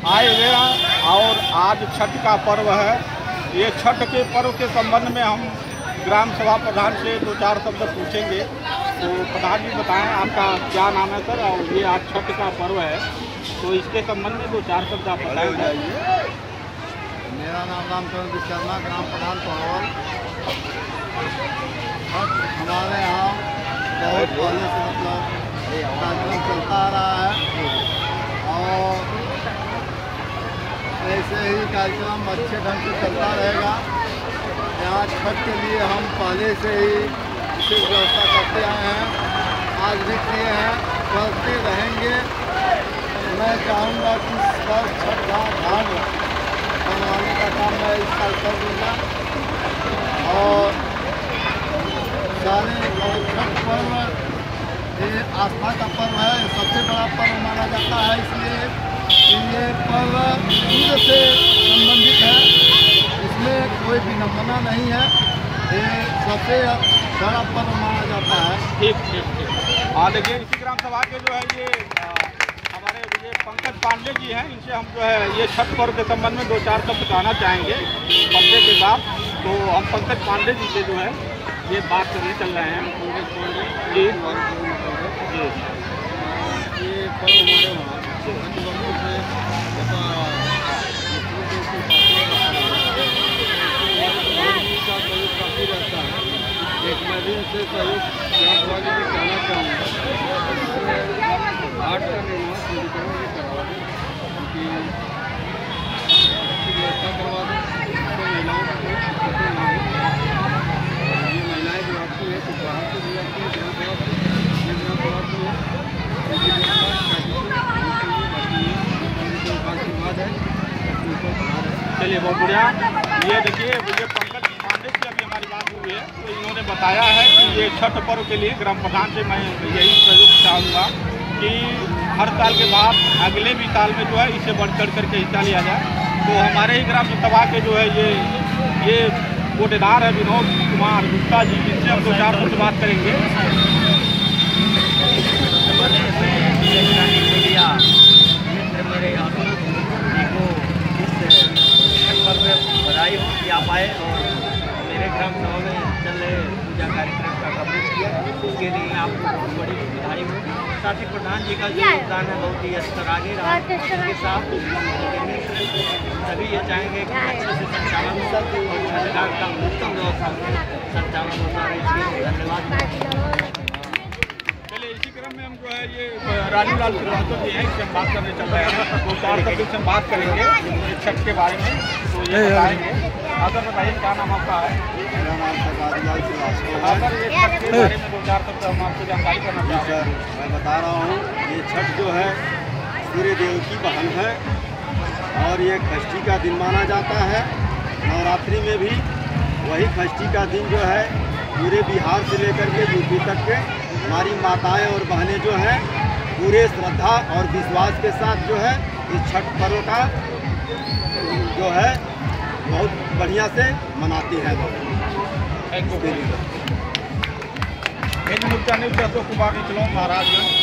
आए हुए हैं और आज छठ का पर्व है। ये छठ के पर्व के संबंध में हम ग्राम सभा प्रधान से 2-4 शब्द पूछेंगे। तो प्रधान जी बताएं, आपका क्या नाम है सर, और ये आज छठ का पर्व है तो इसके संबंध में 2-4 शब्द आप बताएं। मेरा नाम रामचंद्र विश्वकर्मा, ग्राम प्रधान पहाड़। हमारे यहाँ बहुत पहले से मतलब कार्यक्रम चलता आ रहा है और ऐसे ही कार्यक्रम अच्छे ढंग से चलता रहेगा। यहाँ छठ के लिए हम पहले से ही विशेष व्यवस्था करते आए हैं, आज भी किए हैं, करते रहेंगे। मैं चाहूँगा कि सब छठ घाट बनवाने का काम मैं इस साल कर दूँगा और सारे छठ पर्व ये आस्था का पर्व है, सबसे बड़ा पर्व माना जाता है, इसलिए ये पर्व सूर्य से संबंधित है, इसमें कोई विडम्बना नहीं है, ये सबसे बड़ा पर्व माना जाता है। ठीक। हाँ देखिए, इसी ग्राम सभा के जो है ये हमारे ये पंकज पांडे जी हैं, इनसे हम जो है ये छठ पर्व के संबंध में 2-4 शब्द कहना चाहेंगे पर्दे के बाद। तो हम पंकज पांडे जी से जो है ये बात करने चल रहे हैं। जी ये पर्व हमारे वहाँ पंचवर्षों से का सहयोग काफ़ी रहता है। एक मैं भी उनसे सहयोग यहाँ के लिए कहना चाहूँगा, 8 का निर्माण शुद्धिकरण भी करवा दें, क्योंकि अच्छी व्यवस्था करवा दें, तो महिलाओं को कोई दिक्कतें ना हो। ये महिलाएँ जो आती है तो बाहर से भी आती है, ग्राम सभा से, ये ग्राम सभा से उनकी व्यवस्था आशीर्वाद है, उनको बना रहे। चलिए, बहुत बढ़िया। ये देखिए, मुझे पंकज पांडे से अभी हमारी बात हुई है तो इन्होंने बताया है कि ये छठ पर्व के लिए ग्राम प्रधान से मैं यही सहयोग चाहूँगा कि हर साल के बाद अगले भी साल में जो है इसे बढ़ चढ़ करके हिस्सा लिया जाए। तो हमारे ही ग्राम सभा के जो है ये कोटेदार है विनोद कुमार गुप्ता जी, जिनसे हम 2-4 शब्द बात करेंगे। बधाई हो कि आप आए और मेरे ग्राम सभा में चल रहे पूजा कार्यक्रम का कवरेज किया, इसके लिए आपको बहुत बड़ी बधाई हो। साथ ही प्रधान जी का जो योगदान है बहुत ही स्तर आगे रहा, इसके साथ सभी ये चाहेंगे कि अच्छे से संचालन हो और छठ घाट का उत्तम व्यवस्था संचालन होता रहे। इसलिए धन्यवाद। चलिए, इसी क्रम में हम जो है ये राजूलाल श्रीवास्तव जी हैं, इससे हम बात करने चल रहे हैं। 2-4 शब्द से हम बात करेंगे छठ के बारे में, तो ये बताएंगे। अगर बताइए क्या नाम आपका है? मेरा नाम राजूलाल श्रीवास्तव है। अगर ये छठ के बारे में 2-4 शब्द हम आपको जानकारी करना चाहते हैं। सर, मैं बता रहा हूँ, ये छठ जो है सूर्य देव की बहन है और ये षष्ठी का दिन माना जाता है। नवरात्रि में भी वही षष्ठी का दिन जो है पूरे बिहार से लेकर के यूपी तक के हमारी माताएं और बहनें जो हैं पूरे श्रद्धा और विश्वास के साथ जो है इस छठ पर्व का जो है बहुत बढ़िया से मनाती हैं। Thank you. Ashok Kumar Maharaj.